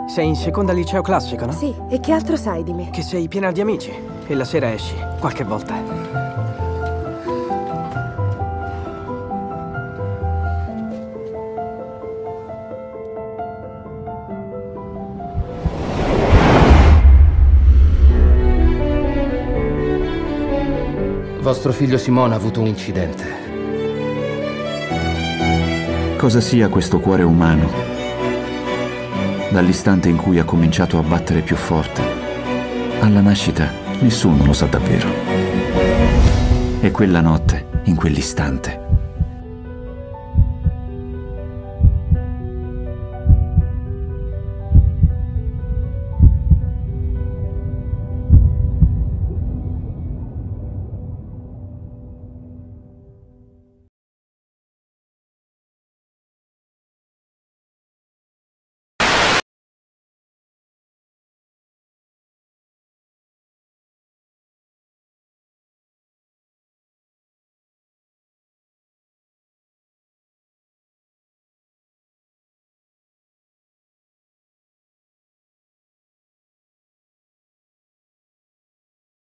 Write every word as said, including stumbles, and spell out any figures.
Sei in seconda liceo classico, no? Sì, e che altro sai di me? Che sei piena di amici e la sera esci, qualche volta. Vostro figlio Simone ha avuto un incidente. Cosa sia questo cuore umano, dall'istante in cui ha cominciato a battere più forte, alla nascita, nessuno lo sa davvero. E quella notte, in quell'istante,